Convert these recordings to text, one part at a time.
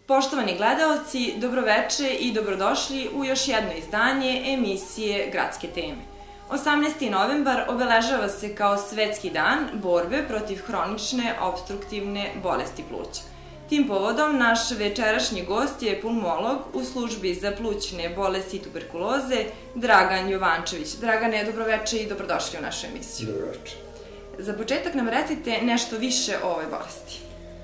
Poštovani gledaoci, dobroveče i dobrodošli u još jedno izdanje emisije Gradske teme. 18. novembar obeležava se kao Svetski dan borbe protiv hronične opstruktivne bolesti pluća. Tim povodom naš večerašnji gost je pulmolog u službi za plućne bolesti i tuberkuloze Dragan Jovančević. Dragane, dobroveče i dobrodošli u našu emisiju. Dobroveče. Za početak nam recite nešto više o ovoj bolesti.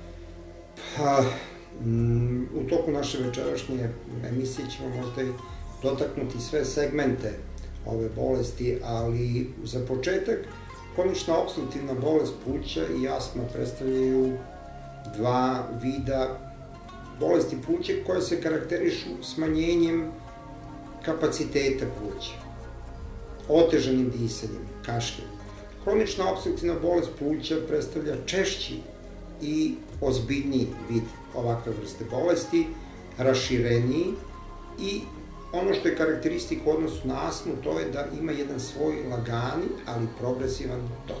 U toku naše večerašnje emisije ćemo možda i dotaknuti sve segmente ove bolesti, ali za početak hronična opstruktivna bolest pluća i astma predstavljaju dva vida bolesti pluća koje se karakterišu smanjenjem kapaciteta pluća, otežanim disanjem, kašljem. Hronična opstruktivna bolest pluća predstavlja češći i ozbiljniji vid ovakve vrste bolesti, rašireniji i ono što je karakteristik u odnosu na astmu, to je da ima jedan svoj lagani, ali progresivan tok.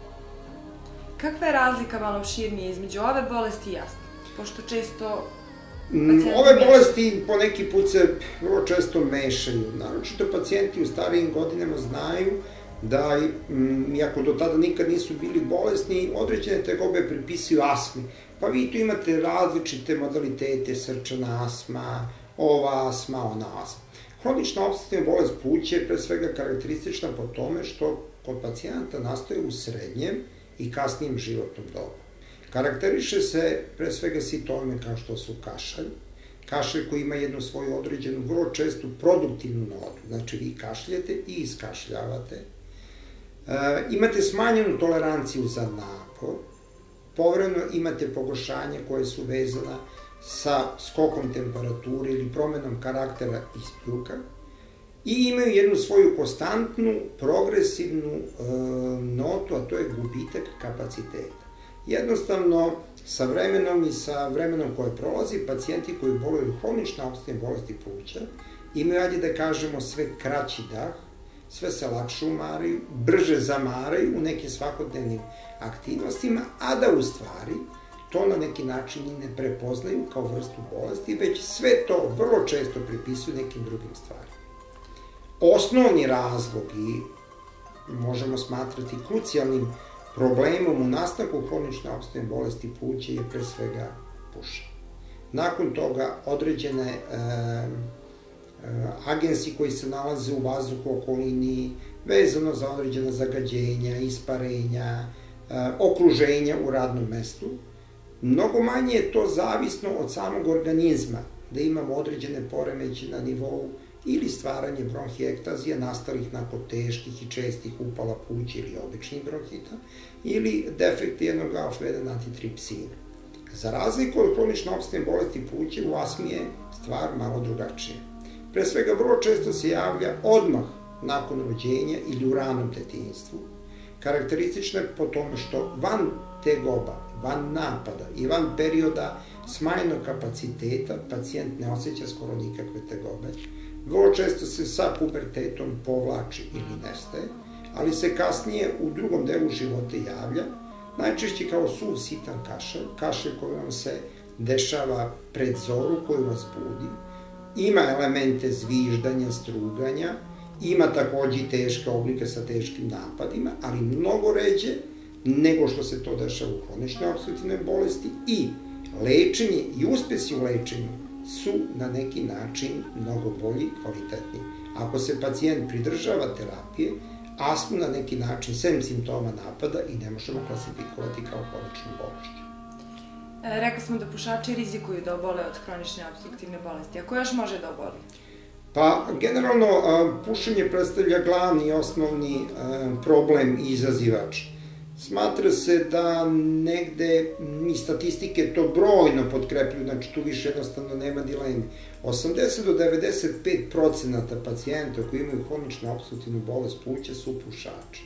Kakva je razlika malo širnije između ove bolesti i astme? Pošto često pacijenti ove bolesti po neki put se vrlo često mešaju. Naročito pacijenti u starijim godinama znaju da, iako do tada nikad nisu bili bolesni, određene tegobe pripisuju astmi. Pa vi tu imate različite modalitete, srčana astma, ova astma, ona astma. Hronična opstruktivna bolest pluća je pre svega karakteristična po tome što kod pacijenta nastaje u srednjem i kasnijem životnom dobu. Karakteriše se pre svega simptome kao što su kašalj koji ima jednu svoju određenu, vrlo čestu produktivnu notu. Znači vi kašljete i iskašljavate. Imate smanjenu toleranciju za napor, povremeno imate pogoršanja koje su vezana sa skokom temperature ili promenom karaktera ispljuka i imaju jednu svoju konstantnu, progresivnu notu, a to je gubitak kapaciteta. Jednostavno, sa vremenom i sa vremenom koje prolazi, pacijenti koji boluju hronične opstruktivne bolesti pluća imaju, ajde da kažemo, sve kraći dah, sve se lakše umaraju, brže zamaraju u nekim svakodnevnim aktivnostima, a da u stvari to na neki način i ne prepoznaju kao vrstu bolesti, već sve to vrlo često pripisuju nekim drugim stvarima. Osnovni razlog i možemo smatrati krucijalnim problemom u nastanku hronične opstruktivne bolesti pluća je pre svega pušenje. Nakon toga određene agensi koji se nalaze u vazduhu okolini, vezano za određena zagađenja, isparenja, okruženja u radnom mestu. Mnogo manje je to zavisno od samog organizma, da imamo određene poremeće na nivou ili stvaranje bronhiektazija nastalih nakon teških i čestih upala pluća ili običnih bronhita, ili defekt jednog alfa-1 antitripsina. Za razliku od hronične opstruktivne bolesti pluća, u astmi je stvar malo drugačija. Pre svega, vrlo često se javlja odmah nakon rođenja ili u ranom detinjstvu. Karakteristično je po tome što van tegoba, van napada i van perioda smanjenog kapaciteta pacijent ne osjeća skoro nikakve tegobe. Vrlo često se sa pubertetom povlači ili nestaje, ali se kasnije u drugom delu života javlja, najčešće kao suv sitan kašalj koji vam se dešava pred zoru, koji vas budi. Ima elemente zviždanja, struganja, ima takođe i teške oblike sa teškim napadima, ali mnogo ređe nego što se to dešava u hroničnoj opstruktivnoj bolesti i lečenje i uspesi u lečenju su na neki način mnogo bolji i kvalitetniji. Ako se pacijent pridržava terapije, astmu na neki način, sem simptoma napada, i ne možemo klasifikovati kao hroničnu bolešću. Rekli smo da pušači rizikuju da obole od hronične opstruktivne bolesti. A ko još može da oboli? Pa, generalno, pušenje predstavlja glavni i osnovni problem i izazivač. Smatra se da negde i statistike to brojno potkrepljuju, znači tu više jednostavno nema dileme. 80 do 95% pacijenta koji imaju hroničnu opstruktivnu bolest pluća su pušači.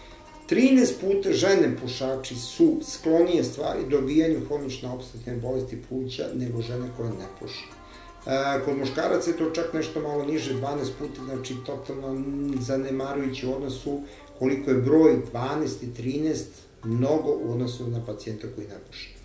13 puta žene pušači su sklonije stvari dobijanju hronične opstruktivne bolesti pluća nego žene koje ne puše. Kod muškaraca je to čak nešto malo niže, 12 puta, znači totalno zanemarujući u odnosu koliko je broj 12 i 13 mnogo u odnosu na pacijenta koji ne puše.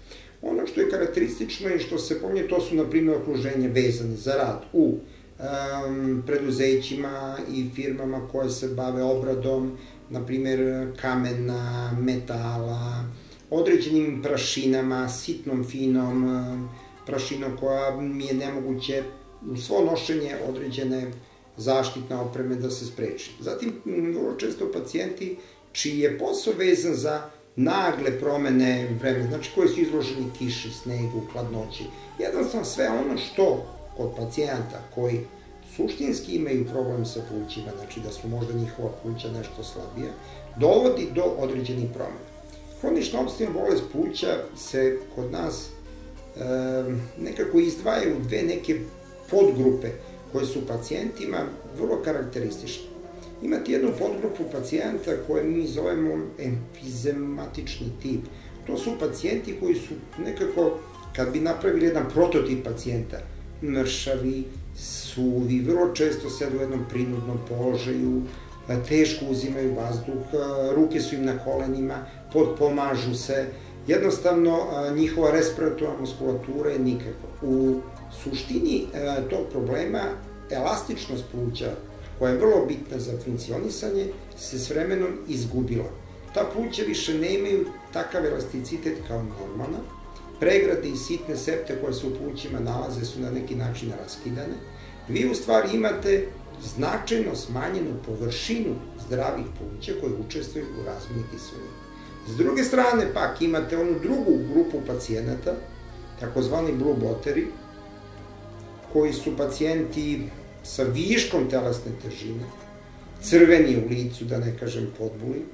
Ono što je karakteristično i što se pominje, to su, na primjer, okruženje vezane za rad u preduzećima i firmama koje se bave obradom, na primjer, kamena, metala, određenim prašinama, sitnom, finom prašinom koja mi je nemoguće u svo nošenje određene zaštitne opreme da se spreči. Zatim, vrlo često pacijenti čiji je posao vezan za nagle promene vremena, znači koji su izloženi kiši, snegu, hladnoći. Jednostavno sve ono što kod pacijenta koji suštinski imaju problem sa plućima, znači da su možda njihova pluća nešto slabija, dovodi do određenih promena. Hronična opstruktivna bolest pluća se kod nas nekako izdvaja u dve neke podgrupe koje su pacijentima vrlo karakteristične. Imate jednu podgrupu pacijenta koje mi zovemo emfizematični tip. To su pacijenti koji su nekako, kad bi napravili jedan prototip pacijenta, mršavi, suvi, vrlo često sedu u jednom prinudnom položaju, teško uzimaju vazduh, ruke su im na kolenima, potpomažu se, jednostavno njihova respiratorna muskulatura je nikakva. U suštini tog problema elastičnost pluća, koja je vrlo bitna za funkcionisanje, se s vremenom izgubila. Ta pluća više nemaju takav elasticitet kao normalna, pregrade i sitne septe koje se u plućima nalaze su na neki način raskidane. Vi u stvari imate značajno smanjenu površinu zdravih pluća koje učestvuju u razmjeni kiselina. S druge strane pak imate onu drugu grupu pacijenata, takozvani blue boteri, koji su pacijenti sa viškom telesne težine, crveni u licu, da ne kažem podbuli,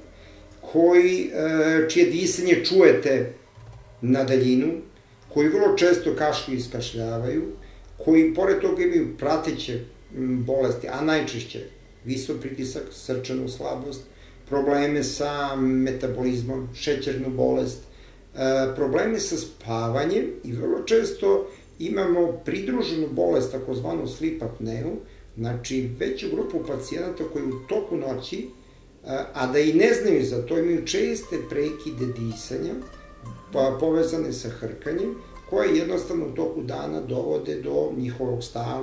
čije disanje čujete na daljinu, koji vrlo često kašlju i iskašljavaju, koji pored toga imaju prateće bolesti, a najčešće visok pritisak, srčanu slabost, probleme sa metabolizmom, šećernu bolest, probleme sa spavanjem i vrlo često imamo pridruženu bolest, takozvanu sleep apneu, znači veću grupu pacijenata koji u toku noći, a da i ne znaju za to, imaju česte prekide disanja, povezane sa hrkanjem, koje jednostavno u toku dana dovode do njihove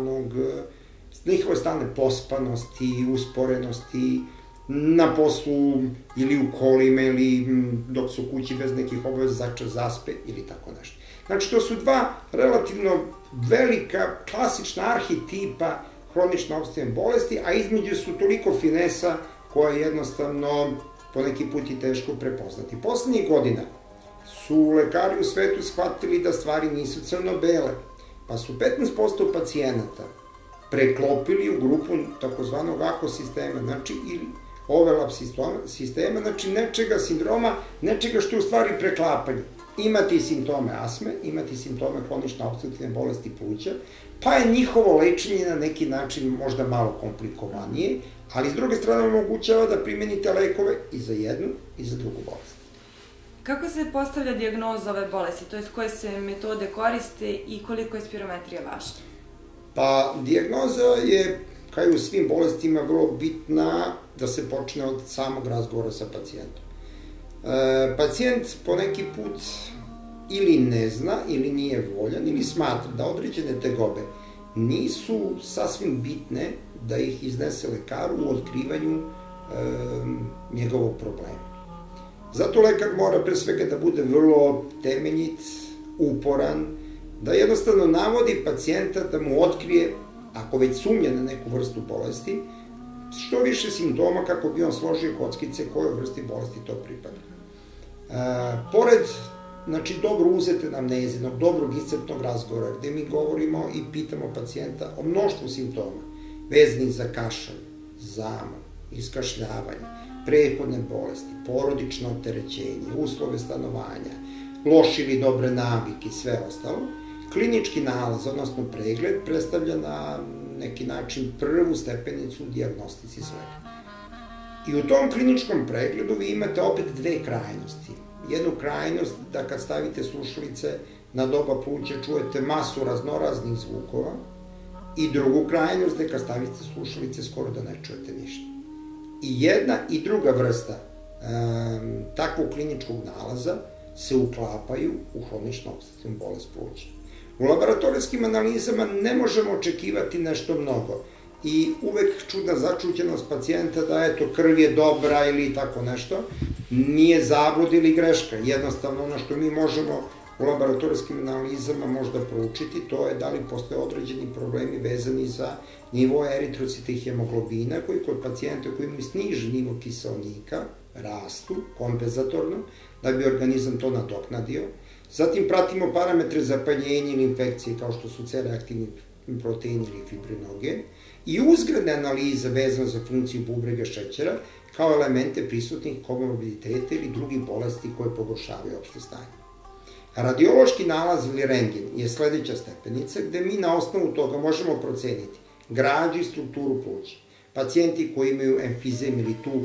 stalne pospanosti, usporenosti, na poslu ili u kolima ili dok su kući bez nekih obaveza začas zaspe ili tako nešto. Znači, to su dva relativno velika, klasična arhetipa hronične opstruktivne bolesti, a između su toliko finesa koje jednostavno poneki put i teško prepoznati. Poslednjih godina su lekari u svetu shvatili da stvari nisu crno-bele, pa su 15% pacijenata preklopili u grupu takozvanog AKO sistema, znači ili overlap sistema, znači nečega sindroma, nečega što je u stvari preklapanje. Imate i simptome asme, imate i simptome hronične opstruktivne bolesti pluća, pa je njihovo lečenje na neki način možda malo komplikovanije, ali s druge strane omogućava da primenite lekove i za jednu i za drugu bolest. Kako se postavlja dijagnoza ove bolesti, to je koje se metode koriste i koliko je spirometrija važna? Pa, dijagnoza je, kao i u svim bolestima, vrlo bitna da se počne od samog razgovora sa pacijentom. Pacijent poneki put ili ne zna, ili nije voljan, ili smatra da određene tegobe nisu sasvim bitne da ih iznese lekaru u otkrivanju njegovog problema. Zato lekar mora pre svega da bude vrlo temeljit, uporan, da jednostavno navodi pacijenta da mu otkrije, ako već sumnja na neku vrstu bolesti, što više simptoma kako bi on složio kockice kojoj vrsti bolesti to pripada. Pored, znači, dobro uzete amnezinog, dobrog iscrpnog razgovora, gde mi govorimo i pitamo pacijenta o mnoštvu simptoma, vezanih za kašalj, zamor, iskašljavanje, prethodne bolesti, porodično opterećenje, uslove stanovanja, loše ili dobre navike i sve ostalo, klinički nalaz, odnosno pregled, predstavlja na neki način prvu stepenicu u dijagnostici svega. I u tom kliničkom pregledu vi imate opet dve krajnosti. Jednu krajnost da kad stavite slušalice na doba pluća čujete masu raznoraznih zvukova i drugu krajnost da kad stavite slušalice skoro da ne čujete ništa. I jedna i druga vrsta takvog kliničkog nalaza se uklapaju u hroničnu opstruktivnu bolest pluća. U laboratorijskim analizama ne možemo očekivati nešto mnogo i uvek čudna začuđenost pacijenta da eto krv je dobra ili tako nešto, nije zablud ili greška. Jednostavno ono što mi možemo u laboratorijskim analizama možda proučiti, to je da li postoje određeni problemi vezani za nivo eritrocita i hemoglobina koji kod pacijenta koji imaju snižen nivo kiseonika rastu kompenzatorno da bi organizam to nadoknadio. Zatim pratimo parametre zapaljenja ili infekcije kao što su C-reaktivni proteini ili fibrinogen i uzgredne analize vezane za funkciju bubrega šećera kao elemente prisutnih komorbiditeta ili drugih bolesti koje pogoršavaju opšte stanje. Radiološki nalaz ili rentgen je sledeća stepenica gde mi na osnovu toga možemo proceniti građu i strukturu pluća. Pacijenti koji imaju emfizem ili tu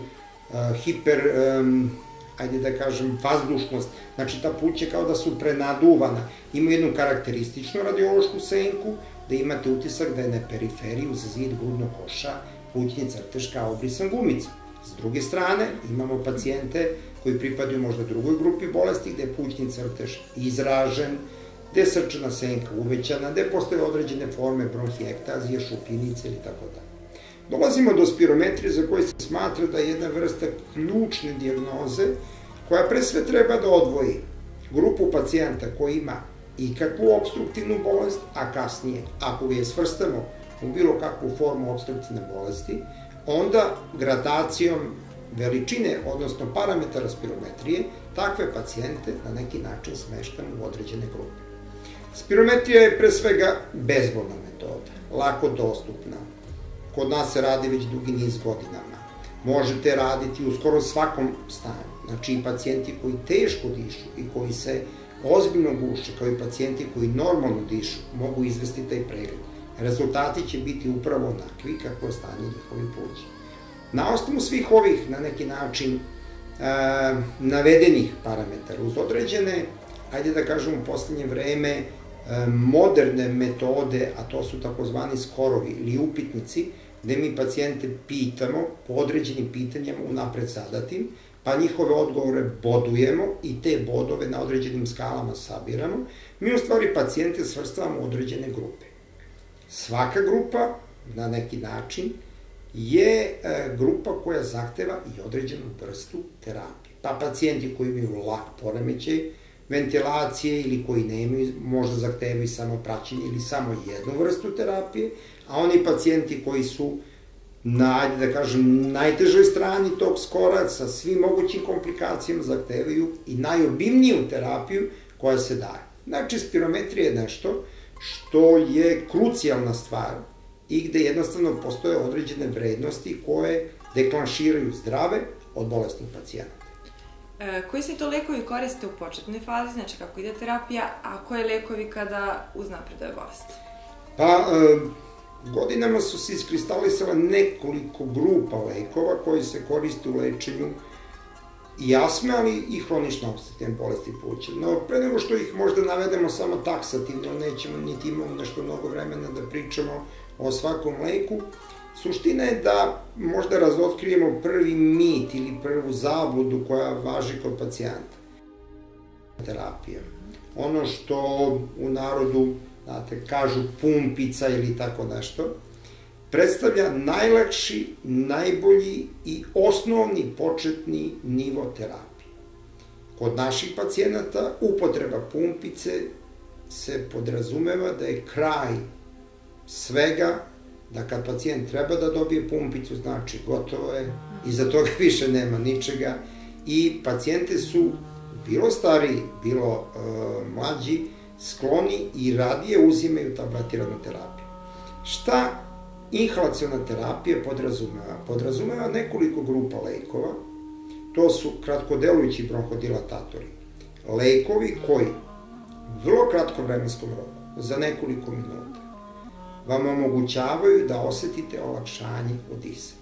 ajde da kažem, vazdušnost, znači ta pluća kao da su prenaduvana, imaju jednu karakterističnu radiološku senku, da imate utisak da je na periferiji uz zid grudnog koša plućni crtež kao obrisan gumicom. S druge strane, imamo pacijente koji pripadaju možda drugoj grupi bolesti, gde je plućni crtež izražen, gde je srčana senka uvećana, gde postoje određene forme bronhijektazije, šupljinice ili tako da. Dolazimo do spirometrije za koje se smatra da je jedna vrsta ključne dijagnoze koja pre sve treba da odvoji grupu pacijenta koji ima ikakvu obstruktivnu bolest, a kasnije, ako je svrstamo u bilo kakvu formu obstruktivne bolesti, onda gradacijom veličine, odnosno parametara spirometrije, takve pacijente na neki način smeštamo u određene grupe. Spirometrija je pre svega bezbolna metoda, lako dostupna. Kod nas se radi već dugi niz godinama. Možete raditi u skoro svakom stanju. Znači i pacijenti koji teško dišu i koji se ozbiljno guše, kao i pacijenti koji normalno dišu, mogu izvesti taj pregled. Rezultati će biti upravo onakvi kako je stanje njihovih pluća. Na osnovu svih ovih, na neki način, navedenih parametara, uz određene, ajde da kažem u poslednje vreme, moderne metode, a to su takozvani skorovi ili upitnici, gde mi pacijente pitamo po određenim pitanjama unapred zadatim, pa njihove odgovore bodujemo i te bodove na određenim skalama sabiramo, mi u stvari pacijente svrstavamo u određene grupe. Svaka grupa, na neki način, je grupa koja zahteva i određenu vrstu terapije. Pa pacijenti koji imaju lak poremećaj ventilacije ili koji nemaju, možda zahtevaju samo praćenje ili samo jednu vrstu terapije, a oni pacijenti koji su na, ajde da kažem, najtežoj strani tog skora sa svim mogućim komplikacijama zahtevaju i najobimniju terapiju koja se daje. Znači, spirometrija je nešto što je krucijalna stvar i gde jednostavno postoje određene vrednosti koje deklanširaju zdrave od bolesnih pacijenata. Koji se to lekovi koriste u početnoj fazi, znači kako ide terapija, a koje lekovi kada uznapredoje bolest? Pa, godinama su se iskristalisala nekoliko grupa lekova koji se koriste u lečenju i astme, ali i hronične opstruktivne bolesti pluća. No, pre nego što ih možda navedemo samo taksativno, nećemo niti imamo nešto mnogo vremena da pričamo o svakom leku, suština je da možda razotkrijemo prvi mit ili prvu zabludu koja važi kod pacijenta. Terapija. Ono što u narodu, znate, kažu pumpica ili tako nešto, predstavlja najlakši, najbolji i osnovni početni nivo terapije. Kod naših pacijenata upotreba pumpice se podrazumeva da je kraj svega, da kad pacijent treba da dobije pumpicu, znači gotovo je, iza toga više nema ničega i pacijente su, bilo stariji, bilo mlađi, skloni i radije uzimaju tabletiranu terapiju. Šta inhalaciona terapija podrazumeva? Podrazumeva nekoliko grupa lekova, to su kratkodelujući bronhodilatatori. Lekovi koji vrlo kratko vremenskom roku, za nekoliko minuta, vam omogućavaju da osetite olakšanje u disanju.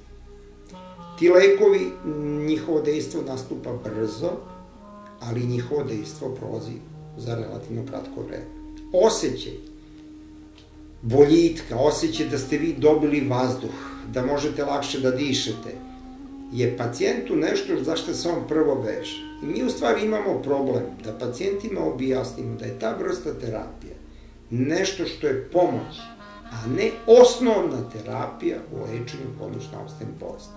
Ti lekovi, njihovo dejstvo nastupa brzo, ali njihovo dejstvo prolazi za relativno kratko vreme. Osjećaj boljitka, osjećaj da ste vi dobili vazduh, da možete lakše da dišete, je pacijentu nešto za što se on prvo veže. I mi u stvari imamo problem da pacijentima objasnimo da je ta vrsta terapije nešto što je pomoć, a ne osnovna terapija u lečenju hronične obstojne bolesti.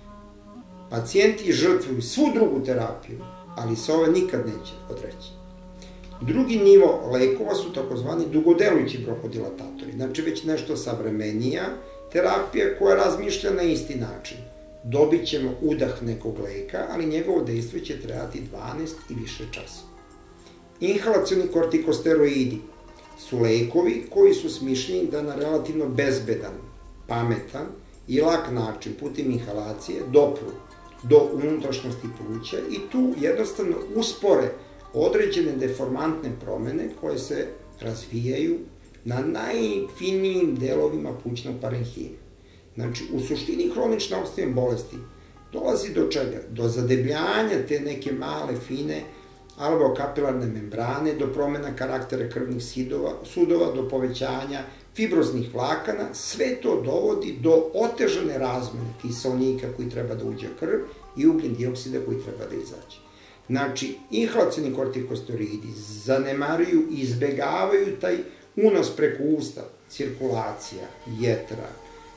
Pacijenti žrtvuju svu drugu terapiju, ali se ove nikad neće odreći. Drugi nivo lekova su takozvani dugodelujući bronhodilatatori, znači već nešto savremenija terapija koja razmišlja na isti način. Dobit ćemo udah nekog leka, ali njegovo dejstvo će trajati 12 i više časova. Inhalacioni kortikosteroidi su lekovi koji su smišljeni da na relativno bezbedan, pametan i lak način putem inhalacije dopru do unutrašnjosti pluća i tu jednostavno uspore određene deformantne promene koje se razvijaju na najfinijim delovima plućnog parenhima. Znači, u suštini hronične opstojne bolesti dolazi do čega? Do zadebljanja te neke male, fine alveokapilarne membrane, do promena karaktera krvnih sudova, do povećanja fibroznih vlakana. Sve to dovodi do otežane razmene kiseonika koji treba da uđe u krv i ugljen dioksida koji treba da izađe. Znači, inhalacioni kortikosteroidi zanemaruju i izbegavaju taj unos preko usta, cirkulacija, jetra,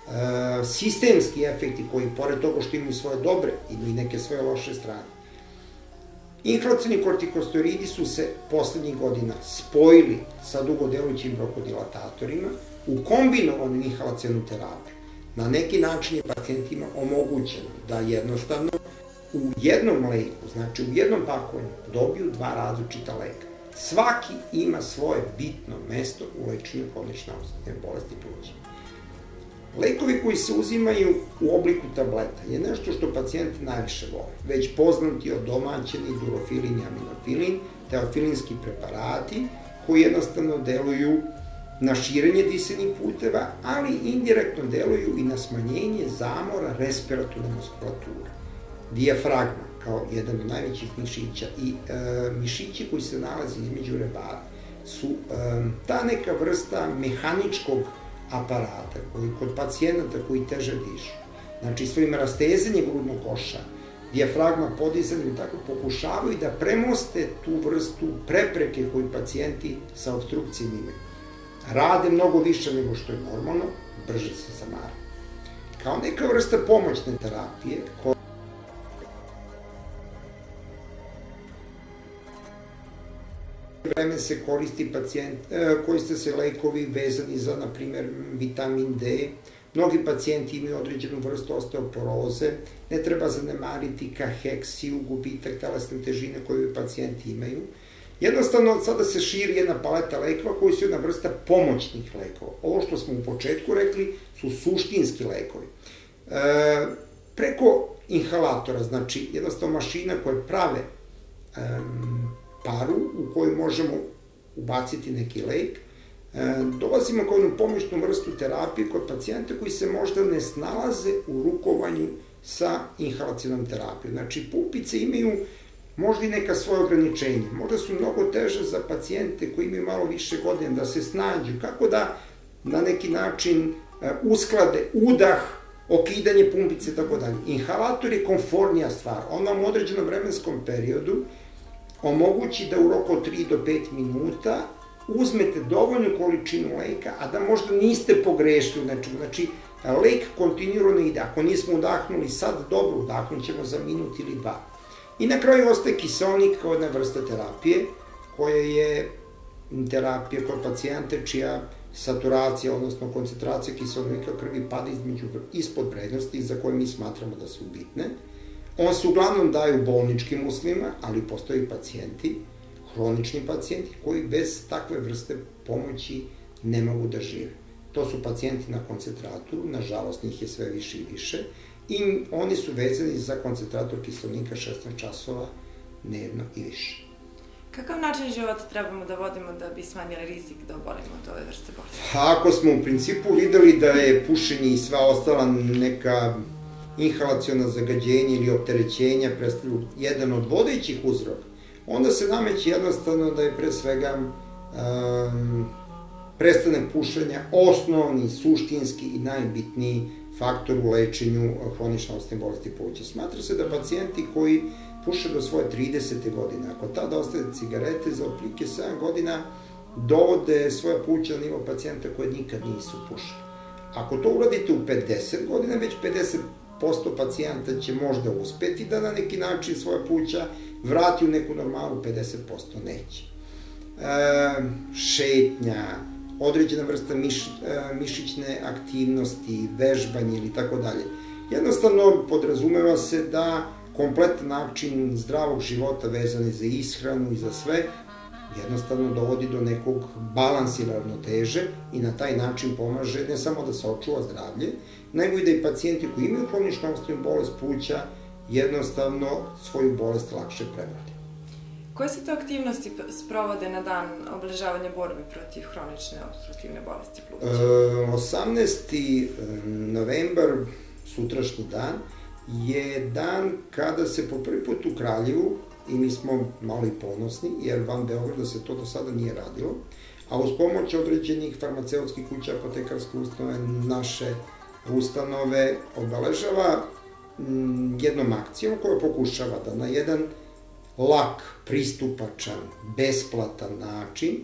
sistemski efekti koji, pored toga što imaju svoje dobre, imaju i neke svoje loše strane. Inhalacioni kortikosteroidi su se poslednjih godina spojili sa dugodelujućim bronhodilatatorima u kombinovanu inhalacionu terapiju. Na neki način je pacijentima omogućeno da jednostavno u jednom leku, znači u jednom pakovanju, dobiju dva različita leka. Svaki ima svoje bitno mesto u lečenju hronične opstojne bolesti pluća. Lekovi koji se uzimaju u obliku tableta je nešto što pacijenti najviše vole. Već poznati odomaćeni durofilin i aminofilin, teofilinski preparati koji jednostavno deluju na širenje disenih puteva, ali indirektno deluju i na smanjenje zamora respiratorne muskulature. Dijafragma, kao jedan od najvećih mišića, i mišići koji se nalaze između rebara, su ta neka vrsta mehaničkog aparata koji kod pacijenata koji teže dišu, znači svojim rastezanjem grudnog koša, dijafragma podizanjem, tako pokušavaju da premoste tu vrstu prepreke koju pacijenti sa opstrukcijom imaju. Rade mnogo više nego što je normalno, brže se zamara. Kao neka vrsta pomoćne terapije, vreme se koriste se lekovi vezani za, na primer, vitamin D. Mnogi pacijenti imaju određenu vrstu osteoporoze. Ne treba zanemariti kaheksiju, gubitak telesne težine koju pacijenti imaju. Jednostavno, sada se širi jedna paleta lekova koji su jedna vrsta pomoćnih lekova. Ovo što smo u početku rekli su suštinski lekovi. Preko inhalatora, znači jednostavno mašina koje prave paru u kojoj možemo ubaciti neki lek, dolazimo kao jednu pomoćnu vrstu terapije kod pacijenta koji se možda ne snalaze u rukovanju sa inhalacionom terapijom. Znači, pumpice imaju možda i neka svoje ograničenja, možda su mnogo teže za pacijente koji imaju malo više godina da se snađu, kako da na neki način usklade udah, okidanje pumpice, tako dalje. Inhalator je komfortnija stvar, on vam u određenom vremenskom periodu omogući da u roku od 3 do 5 minuta uzmete dovoljnu količinu leka, a da možda niste pogrešili u nečemu. Znači, lek kontinuirano ide. Ako nismo udahnuli sad, dobro, udahnut ćemo za minut ili dva. I na kraju ostaje kiseonik kao jedna vrsta terapije, koja je terapija kod pacijente čija saturacija, odnosno koncentracija kiseonika krvi pada ispod vrednosti za koje mi smatramo da su bitne. On se uglavnom daje u bolničkim uslovima, ali postoji pacijenti, hronični pacijenti, koji bez takve vrste pomoći ne mogu da žive. To su pacijenti na koncentratoru, nažalost njih je sve više i više, i oni su vezani za koncentrator kiseonika 16 časova dnevno i više. Kakav način života trebamo da vodimo da bi smanjili rizik da obolimo od ove vrste bolesti? Ako smo u principu videli da je pušenje i sva ostala neka inhalaciona zagađenja ili opterećenja predstavljaju jedan od vodećih uzroka, onda se nameće jednostavno da je pre svega prestanak pušenja osnovni, suštinski i najbitniji faktor u lečenju hronične obstruktivne bolesti pluća. Smatra se da pacijenti koji puše do svoje 30. godine, ako tada ostave cigarete, za otprilike 7 godina dovode svoje pluća na nivo pacijenta koje nikad nisu pušili. Ako to uradite u 50 godina, već 50% pacijenta će možda uspeti da na neki način svoje pluća vrati u neku normalu, 50% neće. Šetnja, određena vrsta mišićne aktivnosti, vežbanje ili tako dalje. Jednostavno podrazumeva se da kompletan način zdravog života vezan za ishranu i za sve jednostavno dovodi do nekog balansa ili ravnoteže i na taj način pomaže ne samo da se očuva zdravlje, nego i da i pacijenti koji imaju hroničnu obstruktivnu bolest pluća jednostavno svoju bolest lakše prebrode. Koje se to aktivnosti sprovode na dan obeležavanja borbe protiv hronične obstruktivne bolesti pluća? 18. novembar, sutrašnji dan, je dan kada se po prvi put u Kraljevu, i mi smo malo i ponosni, jer van Beograda se to do sada nije radilo, a uz pomoć određenih farmaceutskih kuća, apotekarske ustanove, naše ustanove obeležava jednom akcijom koja pokušava da na jedan lak, pristupačan, besplatan način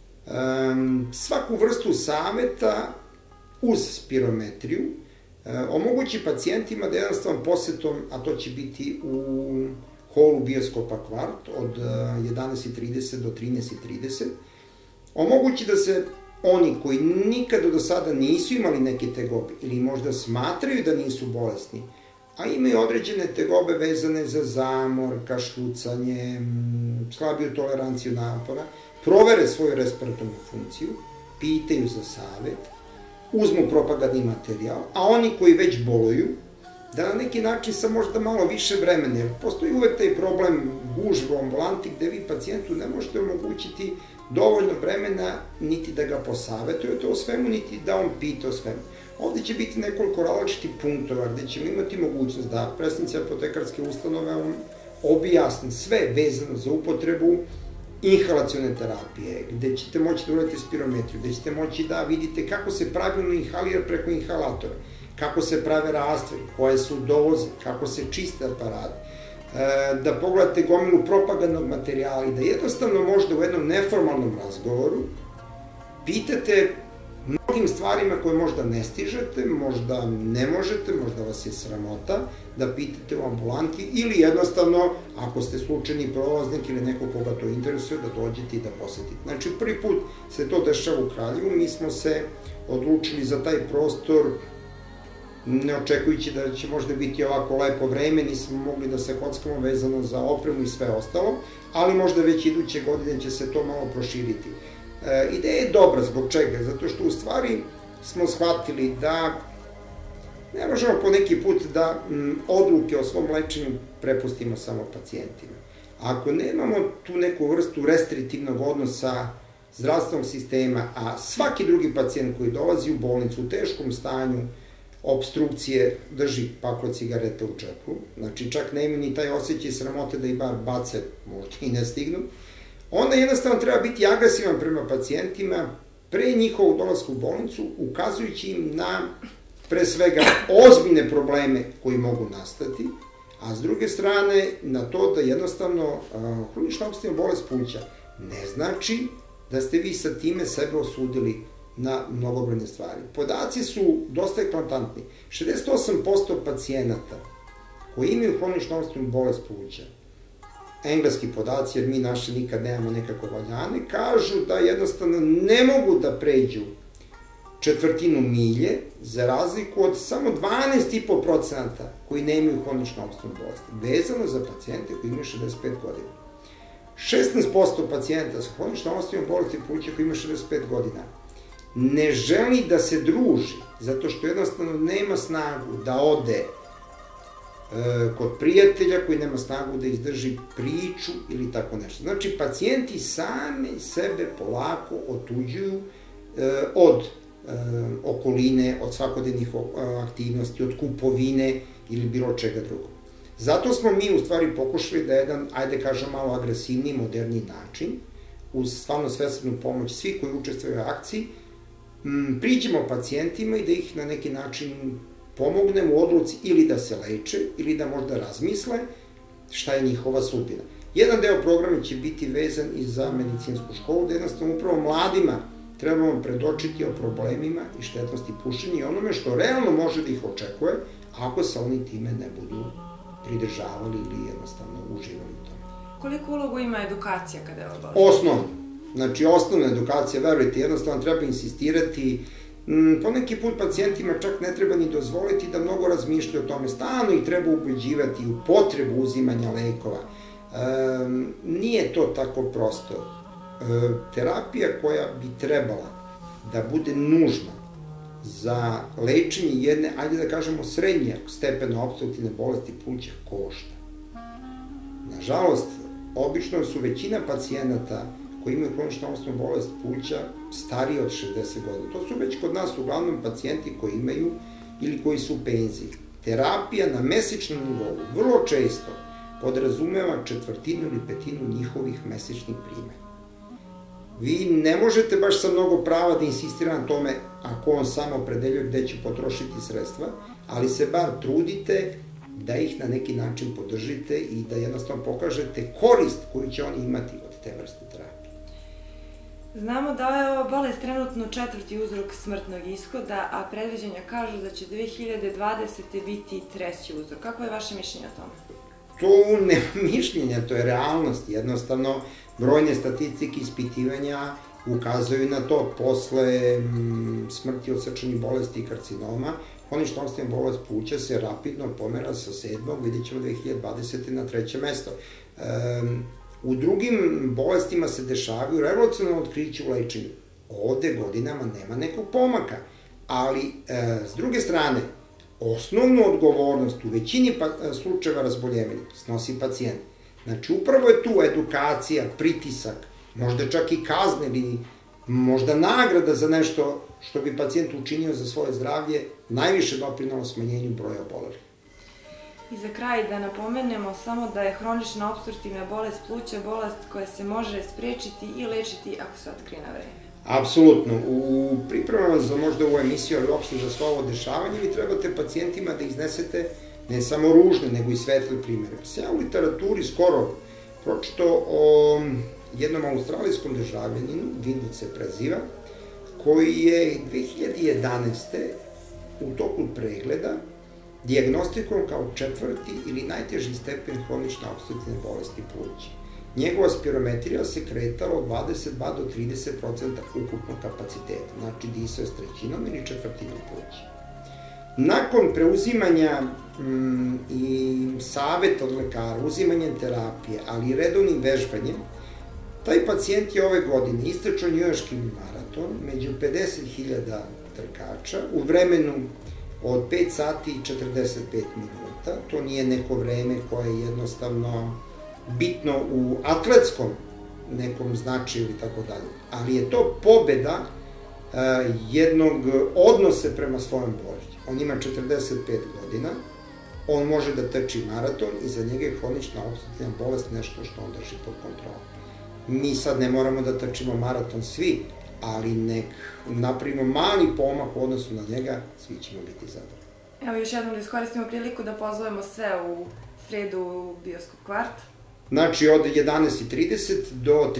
svaku vrstu saveta uz spirometriju omogući pacijentima da jednostavno posetom, a to će biti u holu bioskopa Kvart od 11.30 do 13.30, omogući da se oni koji nikada do sada nisu imali neke tegobe ili možda smatraju da nisu bolesni, a imaju određene tegobe vezane za zamor, kašljucanje, slabiju toleranciju napora, provere svoju respiratornu funkciju, pitaju za savet, uzmu propagandni materijal, a oni koji već boluju, da na neki način sa možda malo više vremena, jer postoji uvek taj problem gužve u ambulanti gde vi pacijentu ne možete omogućiti dovoljno vremena niti da ga posavetujete o svemu, niti da on pita o svemu. Ovde će biti nekoliko različitih punktova gde ćemo imati mogućnost da predstavnici apotekarske ustanove vam objasne sve vezano za upotrebu inhalacione terapije, gde ćete moći da uradite spirometriju, gde ćete moći da vidite kako se pravilno inhalira preko inhalatora, kako se prave rastvori, koje su doze, kako se čiste aparati, da pogledate gomilu propagandnog materijala i da jednostavno možda u jednom neformalnom razgovoru pitate mnogim stvarima koje možda ne stižete, možda ne možete, možda vas je sramota, da pitate u ambulanti ili jednostavno, ako ste slučajni prolaznik ili neko koga to interesuje, da dođete i da posetite. Znači, prvi put se to dešava u Kraljevu, mi smo se odlučili za taj prostor, ne očekujući da će možda biti ovako lepo vreme, nismo mogli da se kockamo vezano za opremu i sve ostalo, ali možda već iduće godine će se to malo proširiti. Ideja je dobra, zbog čega? Zato što u stvari smo shvatili da ne možemo po neki put da odluke o svom lečenju prepustimo samo pacijentima. Ako nemamo tu neku vrstu restriktivnog odnosa zdravstvenog sistema, a svaki drugi pacijent koji dolazi u bolnicu u teškom stanju, obstrukcije, drži paklo cigarete u džepu, znači čak ne imaju ni taj osjećaj sramote da i bar bace, možda i ne stignu, onda jednostavno treba biti agresivan prema pacijentima pre njihovog dolaska u bolnicu, ukazujući im na, pre svega, ozbiljne probleme koji mogu nastati, a s druge strane na to da jednostavno hronična obstruktivna bolest pluća ne znači da ste vi sa time sebe osudili na mnogobrojne stvari. Podaci su dosta eklatantni. 68% pacijenata koji imaju hroničnu obstruktivnu bolest pluća, engleski podaci, jer mi naši nikad nemamo nekako valjane, kažu da jednostavno ne mogu da pređu četvrtinu milje, za razliku od samo 12,5% koji nemaju hroničnu obstruktivnu bolest, vezano za pacijente koji imaju 65 godina. 16% pacijenta sa hroničnom obstruktivnom bolesti pluća koji imaju 65 godina ne želi da se druži, zato što jednostavno nema snagu da ode kod prijatelja koji nema snagu da izdrži priču ili tako nešto. Znači, pacijenti sami sebe polako otuđuju od okoline, od svakodnevnih aktivnosti, od kupovine ili bilo čega drugog. Zato smo mi u stvari pokušali da jedan, ajde kažem, malo agresivniji, moderniji način, uz stvarno svesrdnu pomoć svih koji učestvuju u akciji, priđemo pacijentima i da ih na neki način pomognemo u odluci ili da se leče, ili da možda razmisle šta je njihova sudbina. Jedan deo programa će biti vezan i za medicinsku školu, da jednostavno upravo mladima trebamo predočiti o problemima i štetnosti pušenja i onome što realno može da ih očekuje, ako se oni time ne budu pridržavali ili jednostavno uživali u tome. Koliko ulogu ima edukacija kada je ovo bolest? Osnovno. Znači, osnovna edukacija, verujte, jednostavno treba insistirati. Poneki put pacijentima čak ne treba ni dozvoliti da mnogo razmišljaju o tome. Stalno ih treba ubeđivati u potrebu uzimanja lekova. Nije to tako prosto. Terapija koja bi trebala da bude nužna za lečenje jedne, ajde da kažemo, srednje stepena opstruktivne bolesti pluća košta. Nažalost, obično su većina pacijenata koji imaju hroničnu opstruktivnu bolest pluća stariji od 60 godina. To su već kod nas uglavnom pacijenti koji imaju ili koji su u penziji. Terapija na mesečnom nivou vrlo često podrazumeva četvrtinu ili petinu njihovih mesečnih primanja. Vi ne možete baš sa mnogo prava da insistira na tome ako on samo opredeljuje gde će potrošiti sredstva, ali se bar trudite da ih na neki način podržite i da jednostavno pokažete korist koju će oni imati od te vrste terapije. Znamo da je ova bolest trenutno 4. uzrok smrtnog ishoda, a predviđanja kažu da će 2020. biti 3. uzrok. Kako je vaše mišljenje o tome? To nema mišljenja, to je realnost. Jednostavno, brojne statistike ispitivanja ukazuju na to. Posle smrti od srčanih bolesti i karcinoma, hronična opstruktivna bolest pluća se rapidno pomera sa 7. vidjet ćemo 2020. na 3. mesto. U drugim bolestima se dešavaju revolucionarno otkriće u lečenju. Ovde godinama nema nekog pomaka, ali s druge strane, osnovnu odgovornost u većini slučajeva razboljevanja snosi pacijent. Znači, upravo je tu edukacija, pritisak, možda čak i kazne ili možda nagrada za nešto što bi pacijent učinio za svoje zdravlje, najviše doprinalo smanjenju broja obolelih. I za kraj da napomenemo samo da je hronična opstruktivna bolest pluća bolest koja se može sprečiti i lečiti ako se otkrije na vreme. Apsolutno. U pripremama za možda ovu emisiju, ali uopšte za svo ovo dešavanje, vi trebate pacijentima da iznesete ne samo ružne, nego i svetle primere. Ja u literaturi skoro pročitao o jednom australijskom državljaninu, Vindut se preziva, koji je 2011. u toku pregleda dijagnostikovan kao 4. ili najteži stepen hronične opstruktivne bolesti pluća. Njegova spirometrija se kretala od 22 do 30% ukupnog kapaciteta, znači disao s trećinom ili četvrtinom pluća. Nakon preuzimanja i saveta od lekara, uzimanjem terapije, ali i redovnim vežbanjem, taj pacijent je ove godine istrčao njujorški maraton među 50.000 trkača u vremenu od 5 sati i 45 minuta. To nije neko vreme koje je jednostavno bitno u atletskom nekom značaju ili tako dalje, ali je to pobeda jednog odnose prema svojom bolesti. On ima 45 godina, on može da trči maraton i za njega je hronična opstruktivna bolest nešto što on drži pod kontrolom. Mi sad ne moramo da trčimo maraton svi, ali nek napravimo mali pomak u odnosu na njega, svi ćemo biti zadovoljni. Evo još jednom da iskoristimo priliku da pozovemo sve u sredu u Bioskop Kvart. Znači, od 11:30 do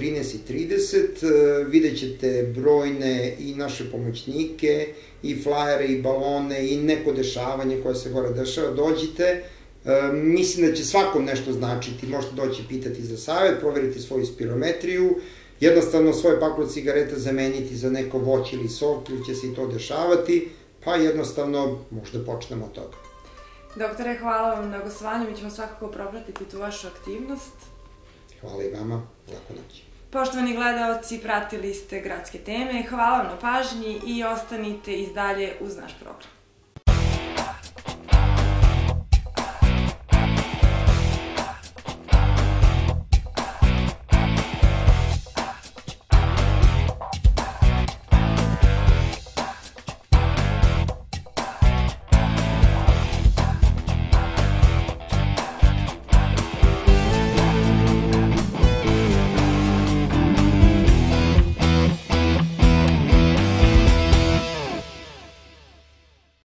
13:30 vidjet ćete brojne i naše pomoćnike, i flajere, i balone, i neko dešavanje koje se gore dešava. Dođite, mislim da će svakom nešto značiti. Možete doći pitati za savjet, proveriti svoju spirometriju, jednostavno svoje paklo cigareta zameniti za neko voće ili sok, ili će se i to dešavati, pa jednostavno možda počnemo od toga. Doktore, hvala vam na gostovanju, mi ćemo svakako propratiti tu vašu aktivnost. Hvala i vama, lako noć. Poštovani gledaoci, pratili ste Gradske teme, hvala vam na pažnji i ostanite i dalje uz naš program.